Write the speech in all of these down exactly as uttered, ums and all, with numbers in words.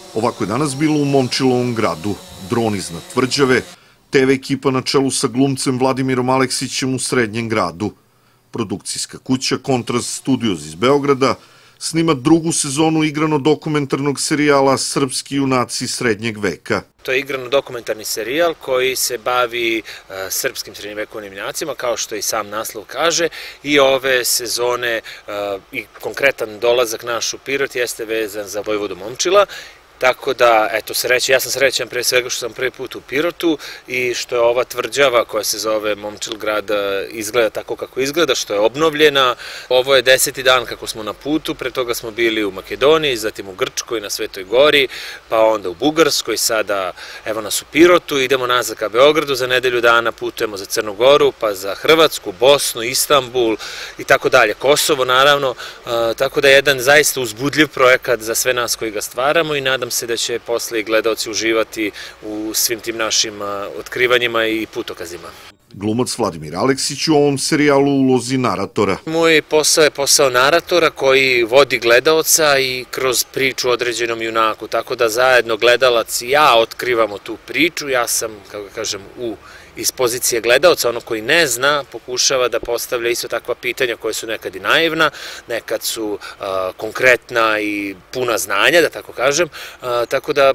Ovako je danas bilo u Momčilovom gradu. Dron iznad tvrđave, te ve ekipa na čelu sa glumcem Vladimirom Aleksićem u Srednjem gradu. Produkcijska kuća Kontrast Studios iz Beograda snima drugu sezonu igrano-dokumentarnog serijala Srpski junaci srednjeg veka. To je igrano-dokumentarni serijal koji se bavi uh, srpskim srednjevekovnim junacima, kao što i sam naslov kaže, i ove sezone uh, i konkretan dolazak naš u Pirot jeste vezan za Vojvodu Momčila. Tako da, eto, sreće, ja sam srećan pre svega što sam prvi put u Pirotu i što je ova tvrđava koja se zove Momčilgrad izgleda tako kako izgleda, što je obnovljena. Ovo je deseti dan kako smo na putu, pre toga smo bili u Makedoniji, zatim u Grčkoj, na Svetoj Gori, pa onda u Bugarskoj, sada evo nas u Pirotu, idemo nazad ka Beogradu, za nedelju dana putujemo za Crnu Goru, pa za Hrvatsku, Bosnu, Istanbul i tako dalje, Kosovo naravno, tako da je jedan zaista uzbudljiv projekat za sve nas koji ga stvaramo i nadam se da će posle i gledaoci uživati u svim tim našim otkrivanjima i putokazima. Glumac Vladimir Aleksić u ovom serijalu u ulozi naratora. Moj posao je posao naratora koji vodi gledaoca i kroz priču o određenom junaku, tako da zajedno gledalac i ja otkrivamo tu priču, ja sam, kako kažem, u iz pozicije gledaoca, ono koji ne zna, pokušava da postavlja isto takva pitanja koje su nekad i naivna, nekad su uh, konkretna i puna znanja, da tako kažem, uh, tako da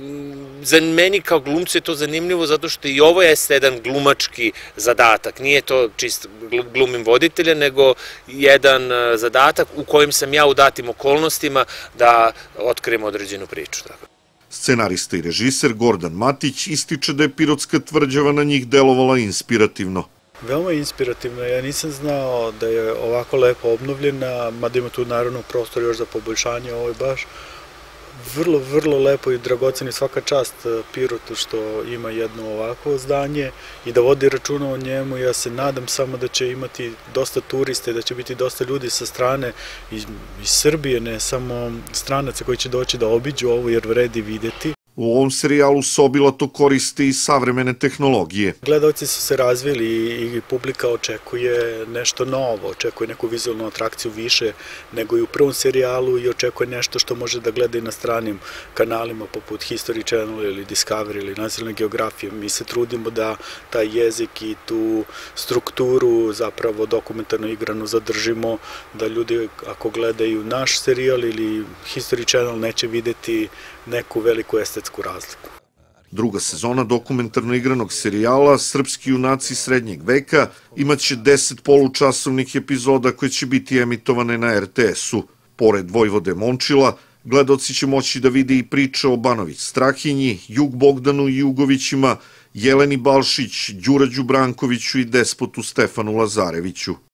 za meni kao glumcu je to zanimljivo zato što i ovo jeste jedan glumački zadatak, nije to čist glumim voditelja, nego jedan zadatak u kojem sam ja u datim okolnostima da otkrijem određenu priču. Tako. Scenarista i režiser Gordan Matić ističe da je Pirotska tvrđava na njih delovala inspirativno. Veoma inspirativno, ja nisam znao da je ovako lepo obnovljena, mada ima tu naravno prostor još za poboljšanje, ovo je baš vrlo, vrlo lepo i dragoceni, svaka čast Pirotu što ima jedno ovako zdanje i da vodi računa o njemu. Ja se nadam samo da će imati dosta turiste, da će biti dosta ljudi sa strane iz, iz Srbije, ne samo stranaca koji će doći da obiđu ovo jer vredi videti. U ovom serijalu se obilato koriste i savremene tehnologije. Gledalci su se razvili i publika očekuje nešto novo, očekuje neku vizualnu atrakciju više nego i u prvom serijalu i očekuje nešto što može da gleda i na stranim kanalima poput History Channel ili Discovery ili Nacionalne geografije. Mi se trudimo da taj jezik i tu strukturu zapravo dokumentarno igranu zadržimo, da ljudi ako gledaju naš serijal ili History Channel neće videti neku veliku estetsku razliku. Druga sezona dokumentarno igranog serijala Srpski junaci srednjeg veka imaće deset polučasovnih epizoda koje će biti emitovane na er te esu. Pored Vojvode Momčila, gledaoci će moći da vide i priče o Banović Strahinji, Jug Bogdanu i Jugovićima, Jeleni Balšić, Đurađu Brankoviću i despotu Stefanu Lazareviću.